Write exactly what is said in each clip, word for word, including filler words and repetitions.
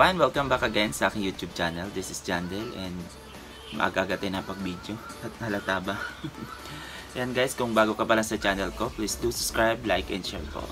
everyone! Welcome back again sa aking YouTube channel. This is Jandel and maaga-aga tayo na pag-video at halata ba? Yan guys, kung bago ka pala sa channel ko, please do subscribe, like, and share po.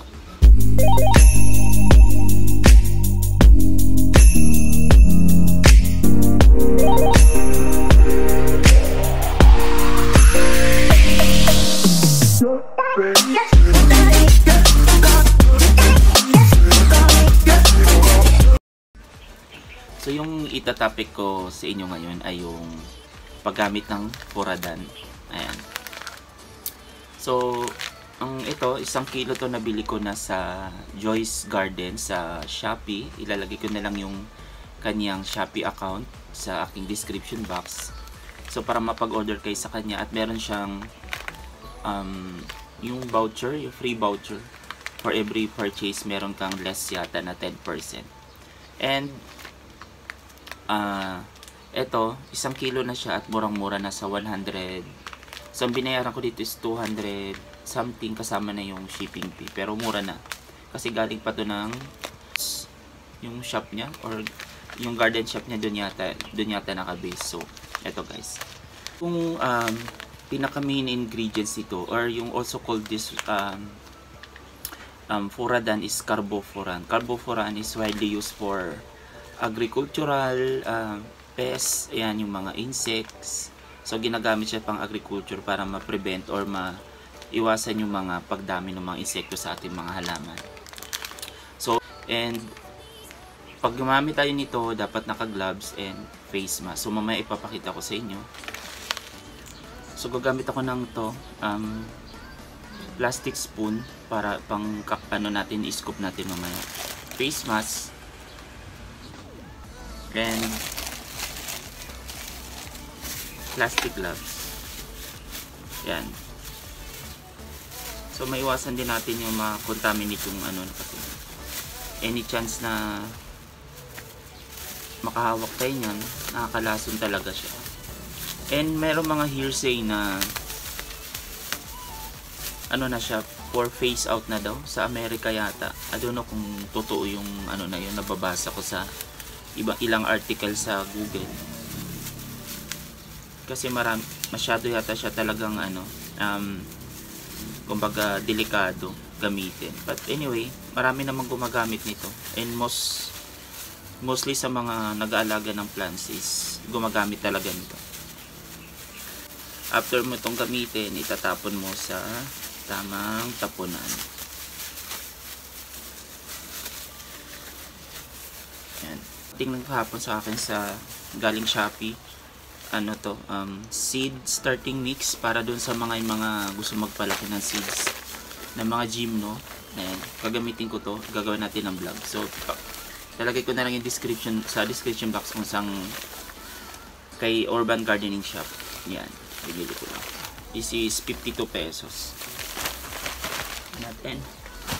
So yung itatopic ko sa inyo ngayon ay yung paggamit ng Furadan. Ayan. So, ang ito, isang kilo to nabili ko na sa Joyce Garden sa Shopee. Ilalagay ko na lang yung kanyang Shopee account sa aking description box. So, para mapag-order kayo sa kanya at meron siyang um, yung voucher, yung free voucher. For every purchase, meron kang less yata na ten percent. And Ah, uh, ito, isang kilo na siya at murang-mura na sa one hundred. So, ang binayaran ko dito is two hundred something kasama na yung shipping fee. Pero mura na. Kasi galing pa to ng yung shop niya or yung garden shop niya doon yata, doon yata naka-base. So, ito guys. Kung um, pinaka main ingredients ito or yung also called this um, um, Furadan is carbofuran. Carbofuran is widely used for agricultural uh, pests, ayan yung mga insects. So ginagamit siya pang agriculture para ma-prevent or ma-iwasan yung mga pagdami ng mga insekto sa ating mga halaman. So, and pag gumamit tayo nito, dapat naka-gloves and face mask. So mamaya ipapakita ko sa inyo. So gagamit ako ng to um, plastic spoon para pang ano natin, i-scoop natin mamaya. Face mask. Then, plastic gloves. Yan. So, maiwasan din natin yung ma-contaminate yung ano, kasi any chance na makahawak tayo nyan, nakakalason talaga siya. And, meron mga hearsay na ano na siya, for phase out na daw. Sa Amerika yata. I don't know kung totoo yung ano na yun, nababasa ko sa iba ilang article sa Google. Kasi marami, masyado yata siya talagang ano, um, kumbaga delikado gamitin. But anyway, marami namang gumagamit nito. And most, mostly sa mga nag-aalaga ng plants is gumagamit talaga nito. After mo itong gamitin, itatapon mo sa tamang tapunan. Yan. Tingnan kahapon sa akin sa galing Shopee, ano to, um, seed starting mix para dun sa mga mga gusto magpalaki ng seeds ng mga gymno. Ayan, gagamitin ko to, gagawin natin ng vlog. So talagay ko na lang yung description sa description box kung sang kay Urban Gardening Shop. Yan, bibili ko lang. This is fifty-two pesos natin.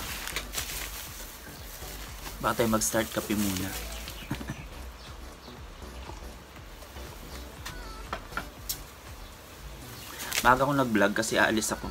Baka tayo mag start kape muna. Maaga akong nag-vlog kasi aalis ako.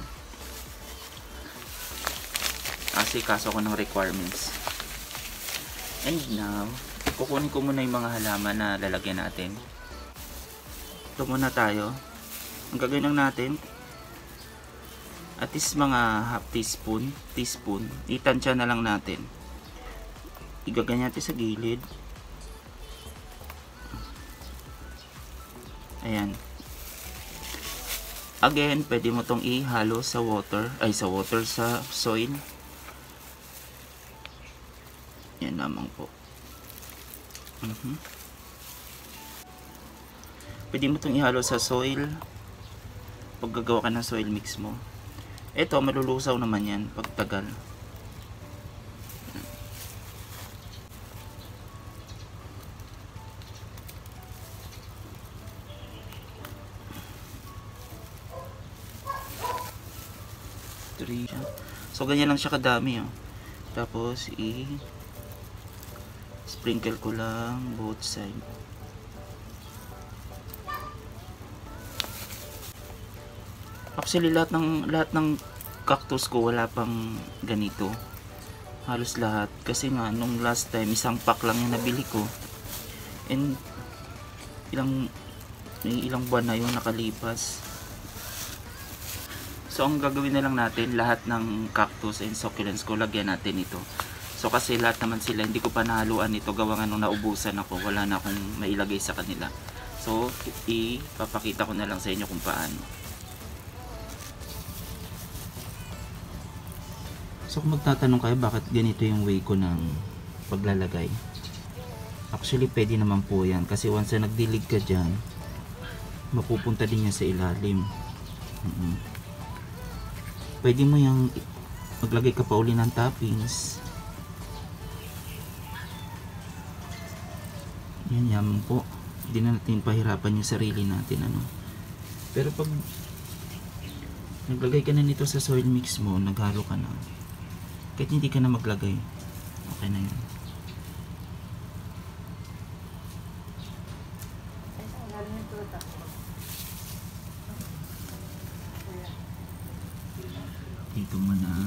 Kasi kaso ako ng requirements. And now, kukunin ko muna yung mga halaman na lalagyan natin. Ito muna tayo. Ang gagawin lang natin, at least mga half teaspoon, teaspoon, itansya na lang natin. Igaganyan natin sa gilid. Ayan. Again, pwede mo tong ihalo sa water, ay sa water, sa soil. Yan lamang po. Uh-huh. Pwede mo tong ihalo sa soil pag gagawa ka ng soil mix mo. Ito, malulusaw naman yan pag tagal. So ganyan lang siya kadami, oh. Tapos i sprinkle ko lang both side. Actually lahat ng lahat ng cactus ko wala pang ganito. Halos lahat kasi nga nung last time isang pack lang yung nabili ko. And ilang may ilang buwan na yung nakalipas. So ang gagawin na lang natin, lahat ng cactus and succulents ko, lagyan natin ito. So kasi lahat naman sila, hindi ko pa nahaluan ito, gawa nga nung naubusan ako, wala na akong mailagay sa kanila. So ipapakita ko na lang sa inyo kung paano. So kung magtatanong kayo bakit ganito yung way ko ng paglalagay, actually pwede naman po yan, kasi once na nagdilig ka dyan, mapupunta din yan sa ilalim. Mm-hmm. Pwede mo yung maglagay ka pa uli ng toppings. Yan, yaman po. Hindi na natin pahirapan yung sarili natin, ano. Pero pag naglagay ka na nito sa soil mix mo, naghalo ka na, kahit hindi ka na maglagay, okay na yun. Dito mo na.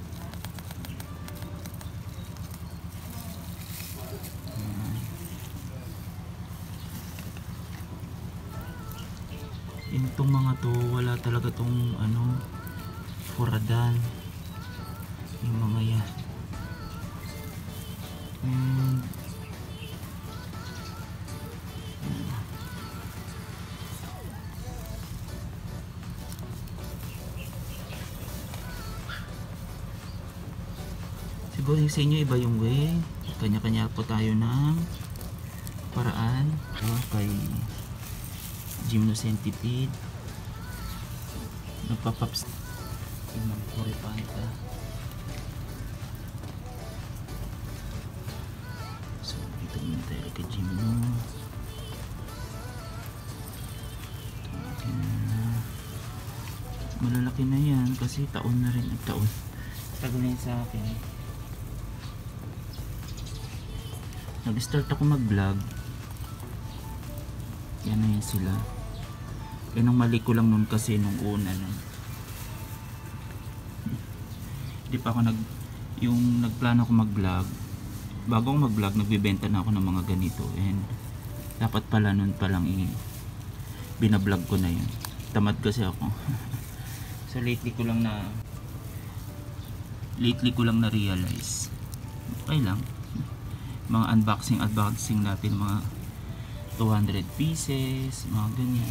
Itong mga to, wala talaga tong ano, furadan. Yung mga yan. And siguro yung sa inyo iba yung way, kanya-kanya po tayo ng paraan. Oh, kay Gymnocentripede nagpapaps yung Coryphantha. So dito muna tayo kay Gymno. Malalaki na yan kasi taon na rin at taon, tagal na yun sa akin. Nag-start ako mag-vlog, yan na yun sila. Eh nang mali ko lang nun kasi nung una nun, hindi pa ako nag yung nagplano ako mag-vlog. Bago ako mag-vlog, nagbibenta na ako ng mga ganito, and dapat pala nun palang i binablog ko na yun. Tamad kasi ako. So lately ko lang na lately ko lang na realize, okay lang, mga unboxing unboxing natin, mga two hundred pieces, mga ganyan.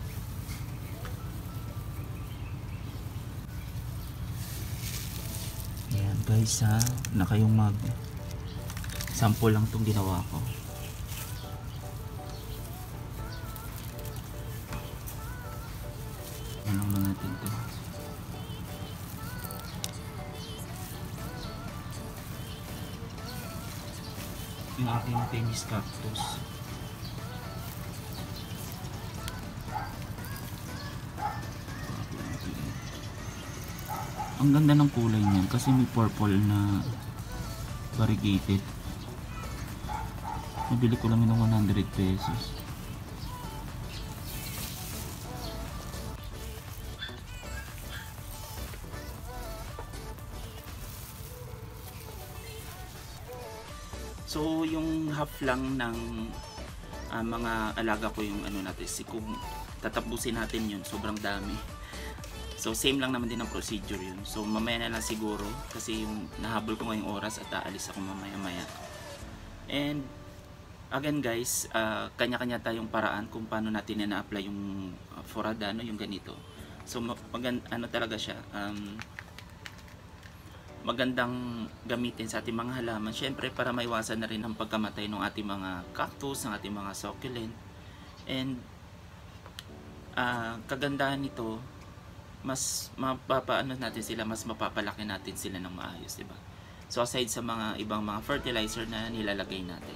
Ayan guys, ha, na kayong mag sample lang tong ginawa ko. Yan lang lang natin to. Yung aking tennis cactus. Ang ganda ng kulay niyan kasi may purple na variegated. Nabili ko lang yun ng one hundred pesos. So yung half lang ng uh, mga alaga ko yung ano natin, si kung tatapusin natin yun, sobrang dami. So same lang naman din ang procedure yun. So mamaya na lang siguro kasi yung nahabol ko ngayong oras at aalis ako mamaya maya. And again guys, uh, kanya-kanya tayong paraan kung paano natin na-apply yung uh, foradano, yung ganito. So magand ano talaga siya, um, magandang gamitin sa ating mga halaman, syempre para maiwasan na rin ang pagkamatay ng ating mga cactus, ng ating mga succulent. And uh, kagandahan nito, mas mapapaano natin sila, mas mapapalaki natin sila ng maayos, diba? So aside sa mga ibang mga fertilizer na nilalagay natin,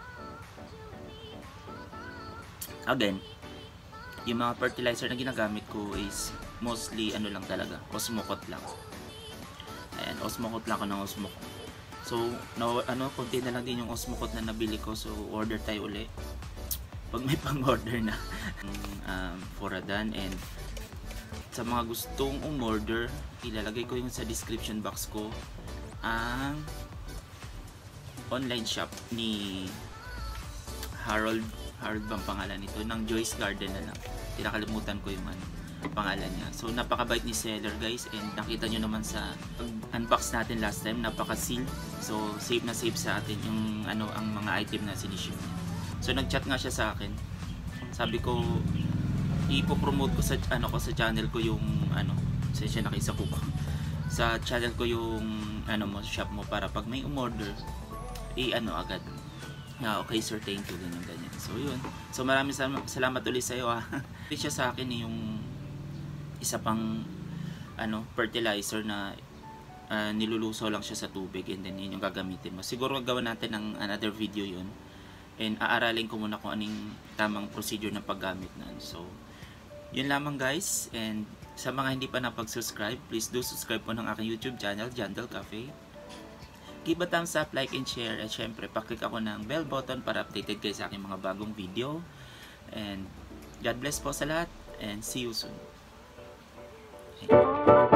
again, yung mga fertilizer na ginagamit ko is mostly ano lang talaga, osmocot lang. Ayan, osmocot lang ako ng osmocot. So, no, ano, konti na lang din yung osmocot na nabili ko. So, order tayo uli pag may pang-order na um, foradan. And sa mga gustong umorder, ilalagay ko yung sa description box ko ang online shop ni Harold, Harold bang pangalan nito? Ng Joyce Garden na lang. Tinakalimutan ko yung ano, pangalan niya. So napakabait ni seller guys, and nakita nyo naman sa unbox natin last time, napaka-seal. So safe na safe sa atin yung ano, ang mga item na siniship niya. So nag-chat nga siya sa akin. Sabi ko, ipo-promote ko sa ano ko sa channel ko yung ano, sa siya nakisa ko ba. Sa channel ko yung ano mo, shop mo, para pag may umorder, i-ano agad. Yeah, okay sir, thank you, ganyan ganyan. So yun. So maraming salamat, salamat ulit sa iyo ha. Siya sa akin yung isa pang ano, fertilizer na uh, nilulusaw lang siya sa tubig, and then yun yung gagamitin mo. Siguro gawin natin ng another video yun. And aaralin ko muna kung anong tamang procedure ng paggamit nun. So yun lamang guys, and sa mga hindi pa napag-subscribe, please do subscribe po ng aking YouTube channel, Jandal Cafe. Give a thumbs up, like, and share. At syempre, paklik ako ng bell button para updated kayo sa aking mga bagong video. And God bless po sa lahat. And see you soon. Okay.